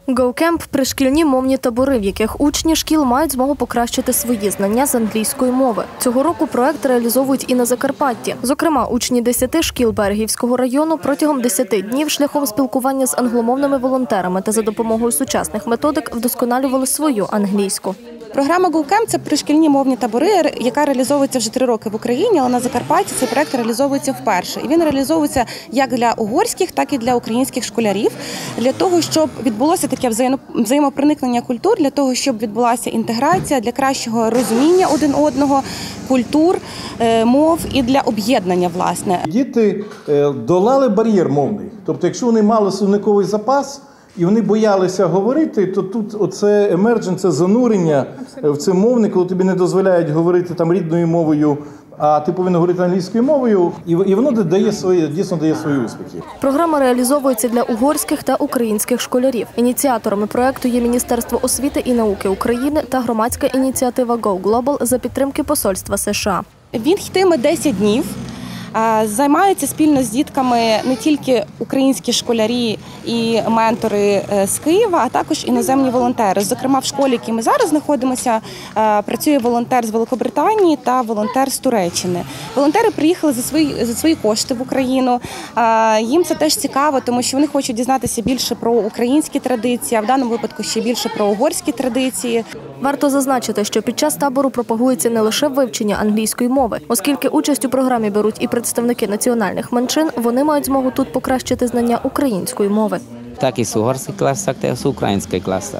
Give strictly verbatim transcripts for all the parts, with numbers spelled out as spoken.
GoCamp – пришкільні мовні табори, в яких учні шкіл мають змогу покращити свої знання з англійської мови. Цього року проект реалізовують і на Закарпатті. Зокрема, учні десяти шкіл Берегівського району протягом десяти днів шляхом спілкування з англомовними волонтерами та за допомогою сучасних методик вдосконалювали свою англійську. Програма GoCamp – це пришкільні мовні табори, яка реалізовується вже три роки в Україні, але на Закарпатті цей проект реалізовується вперше. І він реалізовується як для угорських, так і для українських школярів, для того, щоб відбулося таке взаємопроникнення культур, для того, щоб відбулася інтеграція, для кращого розуміння один одного, культур, мов і для об'єднання, власне. Діти долали бар'єр мовний. Тобто, якщо вони мали словниковий запас, і вони боялися говорити, то тут оце емерджен, це занурення в цей мовник, коли тобі не дозволяють говорити там рідною мовою, а ти повинен говорити англійською мовою, і воно дає свої, дійсно дає свої успіхи. Програма реалізовується для угорських та українських школярів. Ініціаторами проекту є Міністерство освіти і науки України та громадська ініціатива Go Global за підтримки Посольства США. Він йтиме десять днів. Займаються спільно з дітками не тільки українські школярі і ментори з Києва, а також іноземні волонтери. Зокрема, в школі, в якій ми зараз знаходимося, працює волонтер з Великобританії та волонтер з Туреччини. Волонтери приїхали за свої, за свої кошти в Україну. Їм це теж цікаво, тому що вони хочуть дізнатися більше про українські традиції, а в даному випадку ще більше про угорські традиції. Варто зазначити, що під час табору пропагується не лише вивчення англійської мови. Оскільки участь у програмі беруть і представники національних меншин, вони мають змогу тут покращити знання української мови. Так і з угорських класах, так і з українських класах.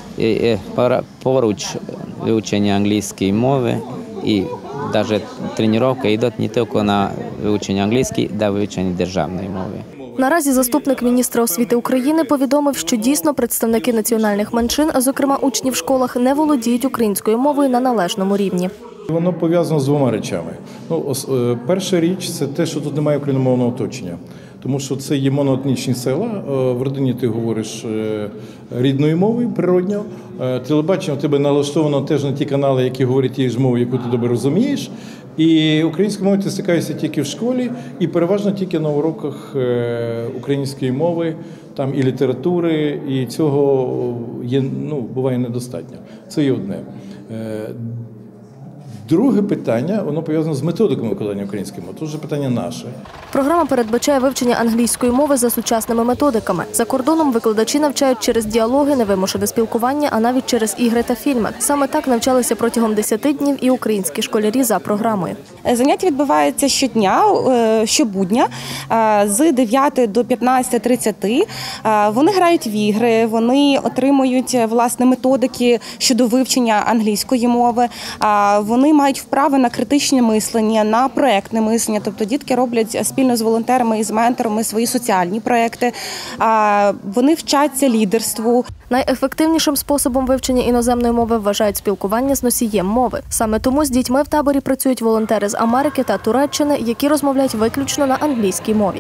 Поруч вивчення англійської мови і навіть тренування йдуть не тільки на вивчення англійської, а й вивчення державної мови. Наразі заступник міністра освіти України повідомив, що дійсно представники національних меншин, а зокрема учні в школах, не володіють українською мовою на належному рівні. Воно пов'язано з двома речами. Ну, перша річ – це те, що тут немає україномовного оточення. Тому що це є моноетнічні села, в родині ти говориш рідною мовою, природньо. Телебачення у тебе налаштовано теж на ті канали, які говорять тією ж мовою, яку ти добре розумієш. І українською мовою ти стикаєшся тільки в школі, і переважно тільки на уроках української мови, там і літератури, і цього є, ну, буває недостатньо. Це є одне. Друге питання, воно пов'язане з методиками викладання української мови. Це вже питання наше. Програма передбачає вивчення англійської мови за сучасними методиками. За кордоном викладачі навчають через діалоги, невимушене спілкування, а навіть через ігри та фільми. Саме так навчалися протягом десяти днів і українські школярі за програмою. Заняття відбуваються щодня, щобудня, з дев'ятої до п'ятнадцятої тридцять. Вони грають в ігри, вони отримують, власне, методики щодо вивчення англійської мови. Вони мають вправи на критичне мислення, на проєктне мислення. Тобто дітки роблять спільно з волонтерами і з менторами свої соціальні проєкти. Вони вчаться лідерству. Найефективнішим способом вивчення іноземної мови вважають спілкування з носієм мови. Саме тому з дітьми в таборі працюють волонтери з Америки та Туреччини, які розмовляють виключно на англійській мові.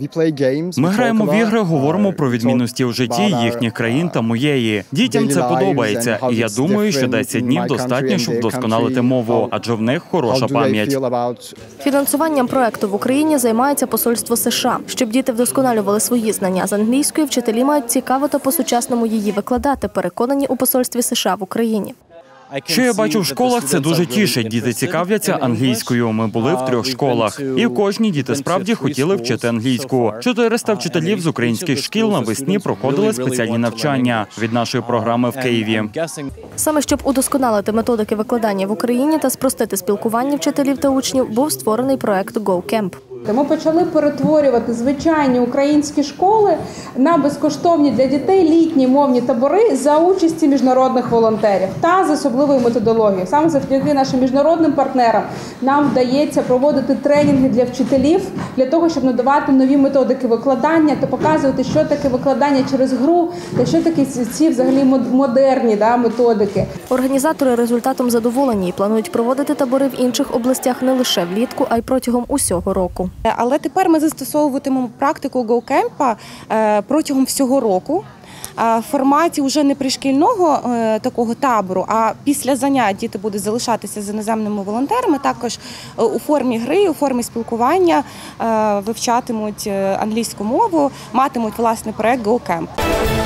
Ми граємо в ігри, говоримо про відмінності у житті їхніх країн та моєї. Дітям це подобається, і я думаю, що десять днів достатньо, щоб вдосконалити мову, адже в них хороша пам'ять. Фінансуванням проекту в Україні займається Посольство США. Щоб діти вдосконалювали свої знання з англійської, вчителі мають цікаво та по-сучасному її викладати, переконані у Посольстві США в Україні. Що я бачу в школах, це дуже тішить. Діти цікавляться англійською. Ми були в трьох школах. І в кожній діти справді хотіли вчити англійську. чотириста вчителів з українських шкіл навесні проходили спеціальні навчання від нашої програми в Києві. Саме щоб удосконалити методики викладання в Україні та спростити спілкування вчителів та учнів, був створений проект GoCamp. Ми почали перетворювати звичайні українські школи на безкоштовні для дітей літні мовні табори за участі міжнародних волонтерів та з особливою методологією. Саме завдяки нашим міжнародним партнерам нам вдається проводити тренінги для вчителів для того, щоб надавати нові методики викладання та показувати, що таке викладання через гру та що таке ці взагалі модерні да, методики. Організатори результатом задоволені і планують проводити табори в інших областях не лише влітку, а й протягом усього року. Але тепер ми застосовуватимемо практику GoCamp протягом всього року. В форматі вже не пришкільного такого табору, а після занять діти будуть залишатися з іноземними волонтерами, також у формі гри, у формі спілкування вивчатимуть англійську мову, матимуть власний проєкт GoCamp.